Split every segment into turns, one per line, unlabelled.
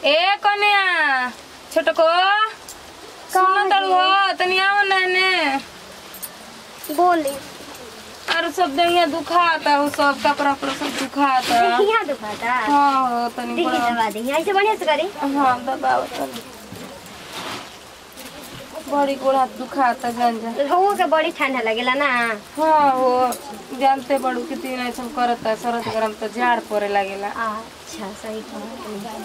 ए कन्या छोटको सुन तड़ू हो तनी आओ नहने
बोले।
अरे सब देहिया दुखाता हो सब कपड़ा पर सब दुखाता
देहिया दुखाता
हां हो तनी
देखी दबा दे ऐसे बढ़िया से करे।
हां दबाओ तनी बड़ी गोड़ा दुखाता जान जा
हो के बड़ी ठंडा लगेला ना।
हां हो जानते बड़ू कितनी नहीं सब करता सरद गरम तो झाड़ पड़े लागेला।
अच्छा सही कहा।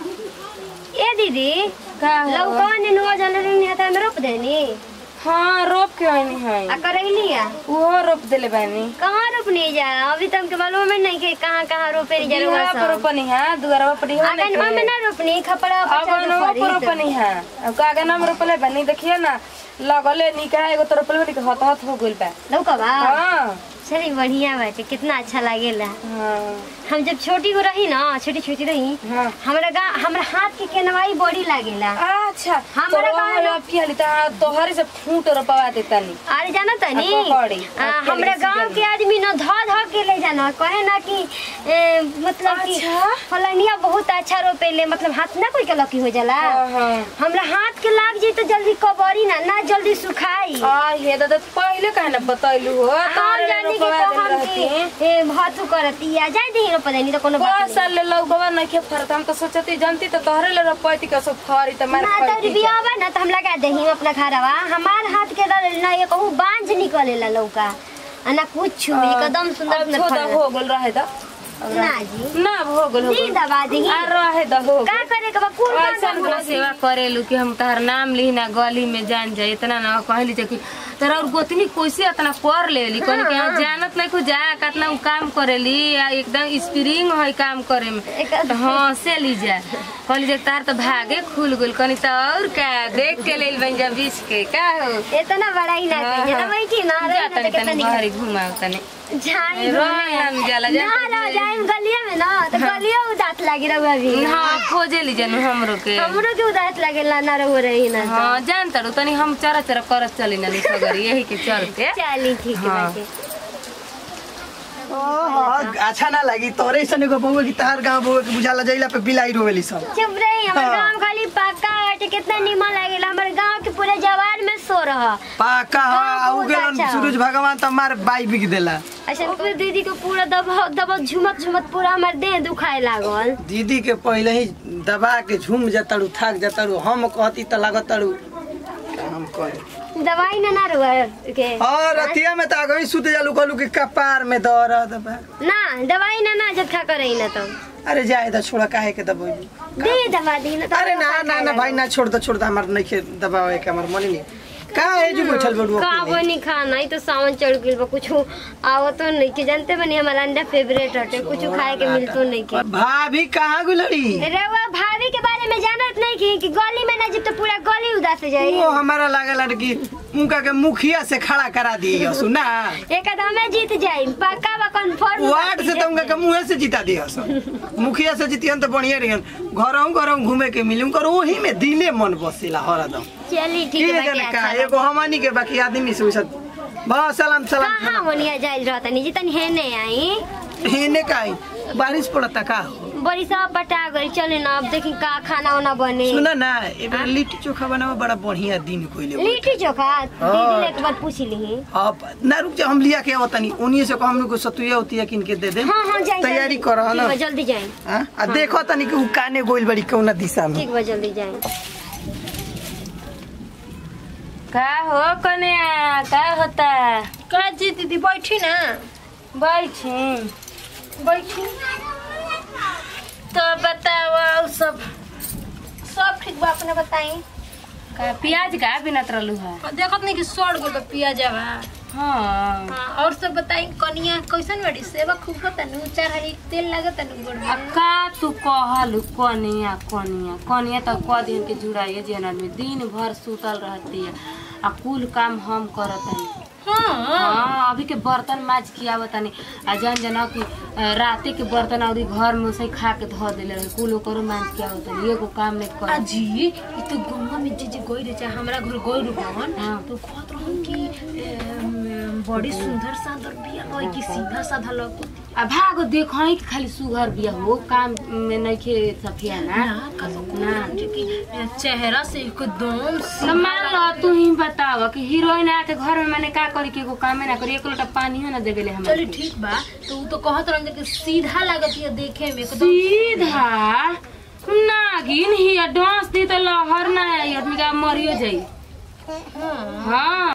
ए दीदी
का
लौका ने नो जल नहीं आता में रोप देनी।
हां रोप के आनी है
आ करैली आ
वो रोप देले बानी।
कहां रोपनी जा अभी तक के मालूम में नहीं के कहां रोपे री जरूर
दुगरा पर रोपनी है दुगरा पर पड़ी है
अगन में ना रोपनी खपड़ा
अब नो पर रोपनी है अब कागा नाम रोपले बानी देखिए ना लगले निका एगो तो रोपले बानी हत हत हो गइल बा
लौका बा।
हां
चली बढ़िया बाटे कितना अच्छा लागेला।
हां
हम जब छोटी को रही ना छोटी छोटी रही
हां
हमरा हाथ के केनवाई बड़ी लागेला।
अच्छा
हमरा गाँव
गांव की हाली ता तोहरे से फूट रपवा देतानी।
अरे जाना तनी हमरा गांव के आदमी न ध के ले जाना कहे ना कि मतलब कि फलनिया बहुत अच्छा रोपेले मतलब हाथ ना कोई के लकी हो जाला। हमरा हाथ के लाग जी तो जल्दी कबरी ना जल्दी सुखाई।
ये दादा पहले काहे ना बतैलू हो
हम जानी कि हम के भातु करती आ जाय दे रोप देनी तो कोनो बात
साल ले लगवा नहीं के फरत हम तो सोचती जानती तो तोहरे ले रोपैती के सब फरी त मार
ना तो बियावा ना तो हम लगा देही अपना घरवा हमार हाथ के ना ये कहू बांझ निकलेला लौका ना कुछ एकदम सुंदर सुंदर
हो गेल रहे त
ना जी
ना हो गेल
दी दबा दी
आ रहे द हो
का करे के बा कुल
ऐसा सेवा करेलू कि हम तहर नाम ली ना गली में जान जाए इतना ना कहली कि तोरा और गोतनी कैसे इतना कर लेली कन के जानत नहीं को जा कितना काम करेली एकदम स्प्रिंग है काम करे में हां से ली जा कहली जे तार तो भागे खुल गेल कनी त और का देख के लेल बन जा बीच के का हो
इतना बड़ा ही ना के ना बैठी ना रे
तनी तनी घरी घुमाओ तनी
जाई
रोन जाला जा
ना जाई गलिया में ना तो गलिया उदास लागी रहुआ भी।
हां खोजे ली जानू हमरो के
उदास लागेला ना रहो रही ना।
हां जान तड़ू तनी हम चरा चरा करत चली ना सगरी यही के चलते
चली ठीक है बाटे।
अच्छा ना लगी तोरे सने को बहु की तार गांव बहु के बुझाला जइला पे बिलाई रोवेली सब।
चुप रही हमर गांव खाली पक्का बाटे कितना निमन लागेला हमर गांव के पूरे जवार में सो रहा
पाका आउ गेलन सूरज भगवान त मार बाई बिक देला।
अच्छा फिर दीदी को पूरा दबा झुमत झुमत पूरा हमर देह दुखाए लागल।
दीदी के पहले ही दबा के झूम जतड़ू थाक जतड़ू हम कहती त लागतड़ू काम करे
दवाई ना रुआ के
और रतिया में त आगई सुते जालू कहलू कि कपार में दर्द बा
ना दवाई ना जब खा करे ना तो
अरे जाए द छोड़ा काहे के दबोई
दे दवा दी ना।
अरे ना भाई ना छोड़ द हमर नहीं के दबावे के हमर मन नहीं का है जो बैठल बड़ुआ
का बनी खाना ही तो सावन चढ़ गेल बा कुछ आओ तो नहीं के जानते बनी हमारा अंडा फेवरेट हटे कुछ खाए के मिलतो नहीं के।
भाभी कहां गुलड़ी
रेवा भाभी के बारे में जानत नहीं कि गली में ना जब तो पूरा गली उदास हो जाई।
वो हमारा लागल कि उनका के मुखिया से खड़ा करा दिए सुना
एक आदमी जीत जाई पक्का बा कंफर्म
वार्ड से तो उनका के मुंह से जीता दिया मुखिया से जीतियन तो बढ़िया रहियन घरों घूमे के मिलूं कर वही में दिले मन बसेला हरदम।
चली ठीक है
का एगो हमनी के बाकी आदमी से बस सलाम
हां वनिया जाइल रहता नहीं जितन है ने आई
हेने काई बारिश पड़ता का
बड़ी सब पटा गई चले ना अब देखी का खाना वाना बने।
सुना ना एक लिट्टी चोखा बनावा बड़ा बढ़िया दिन कोइले
लिट्टी चोखा दीदी ने एक बार पूछ ली
अब ना रुक जा हम लिया के आवतनी उन्हीं से हम लोग को सतुया होती किन के दे दे।
हां जाई
तैयारी करो ना
जल्दी जाई
हां आ देखो तनी कि काने गोइल बड़ी कौना दिशा में
ठीक बा जल्दी जाई।
का हो कन्या का होता
का जी दीदी बैठी ना
बैठी
तो बताओ सब ठीक बा अपने बताई
का प्याज का बिना तरलू है
देखत नहीं कि सड़ गइल बा पियाजवा।
हां
और सब बताई कनिया कैसन बड़ी सेवा खूब होता नु चार हरी तेल लागत नु गोड़ में
का तू कहलू कनिया तो क दिन के जुड़ाइए जेना में दिन भर सुतल रहती है आ कुल काम हम करतनी। हाँ अभी के बर्तन माज किया बतानी आ जान कि राते के बर्तन और घर में उसे खा के धो देले रहे कुल करो माज किया बतानी एगो काम में कर
जी ई तो गंगा में जे गई रे चाहे हमरा घर गई रुकन तो कहत रहन कि बड़ी सुंदर सादर बिया होई कि सीधा साधा लग
आ भागो देखो कि खाली सुघर बिया हो काम में नइखे सफिया ना
ना चेहरा से एकदम
न मान लो तू ही बताव कि हीरोइन आके घर में माने का करी के एगो कामे ना करी एक लोटा पानी ना देबेले हम
चल ठीक बा तो उ तो कहत रहन कि सीधा लागत है देखे में एकदम
सीधा नागिन ही डांस दी तो लहर ना आई आदमी का मरियो जाई। हां